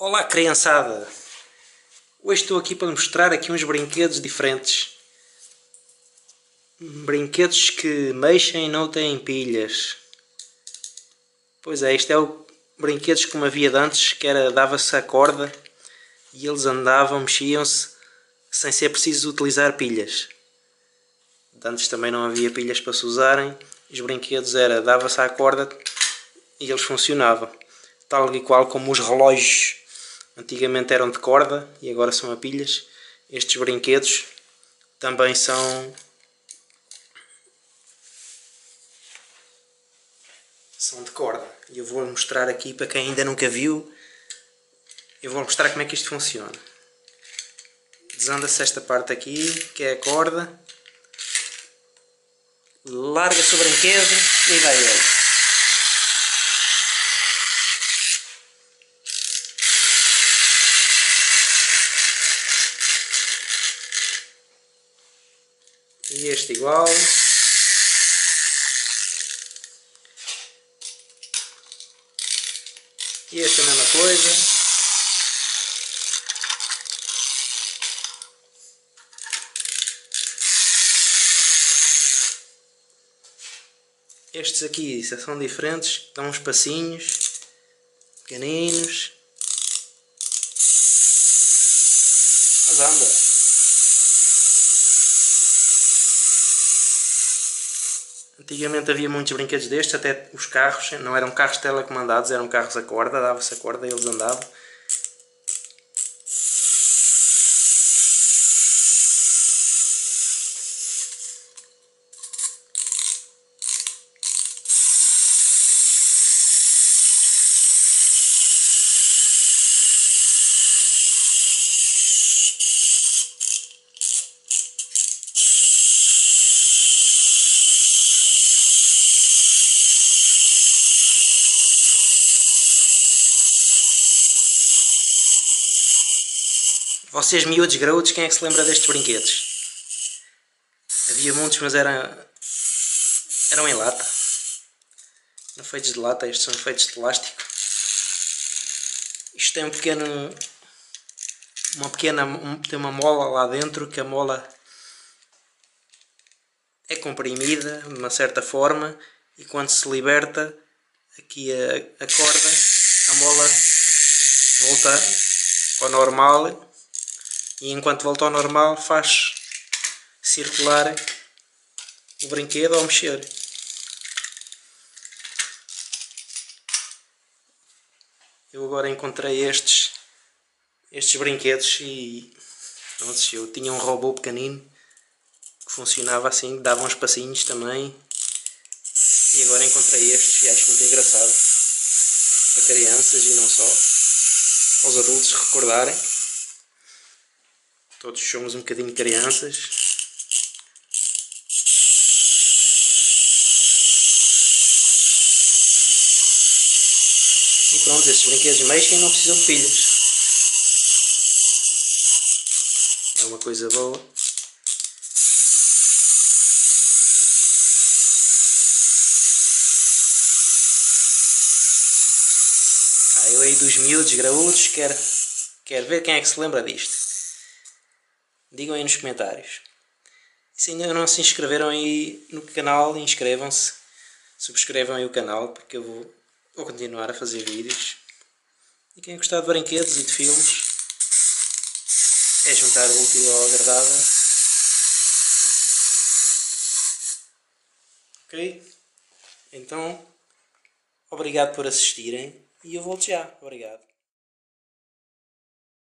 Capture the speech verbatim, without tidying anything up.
Olá criançada, hoje estou aqui para mostrar aqui uns brinquedos diferentes. Brinquedos que mexem e não têm pilhas. Pois é, isto é o brinquedos como havia de antes, que era dava-se a corda e eles andavam, mexiam-se sem ser preciso utilizar pilhas. De antes também não havia pilhas para se usarem, os brinquedos era dava-se a corda e eles funcionavam. Tal e qual como os relógios antigamente eram de corda e agora são a pilhas. Estes brinquedos também são são de corda. E eu vou mostrar aqui para quem ainda nunca viu. Eu vou mostrar como é que isto funciona. Desanda-se esta parte aqui, que é a corda. Larga-se o brinquedo e vai ele. E este igual. E este a mesma coisa. Estes aqui são diferentes, dão uns passinhos pequeninos. Mas anda. Antigamente havia muitos brinquedos destes, até os carros, não eram carros telecomandados, eram carros a corda, dava-se a corda e eles andavam. Vocês miúdos graúdos, quem é que se lembra destes brinquedos? Havia muitos, mas eram, eram em lata. Não feitos de lata, estes são feitos de plástico. Isto tem um pequeno, uma pequena, tem uma mola lá dentro, que a mola é comprimida de uma certa forma e quando se liberta aqui a, a corda, a mola volta ao normal. E enquanto volta ao normal faz circular o brinquedo ao mexer. Eu agora encontrei estes, estes brinquedos e não sei, eu tinha um robô pequenino que funcionava assim, dava uns passinhos também. E agora encontrei estes e acho muito engraçado. Para crianças e não só. Para os adultos recordarem. Todos somos um bocadinho crianças. E pronto, estes brinquedos mexem e não precisam de pilhas. É uma coisa boa. Ah, eu aí dos miúdos graúdos quero, quero ver quem é que se lembra disto. Digam aí nos comentários. E se ainda não se inscreveram aí no canal, inscrevam-se. Subscrevam aí o canal, porque eu vou, vou continuar a fazer vídeos. E quem gostar de brinquedos e de filmes, é juntar o útil ao agradável. Ok? Então, obrigado por assistirem e eu volto já. Obrigado.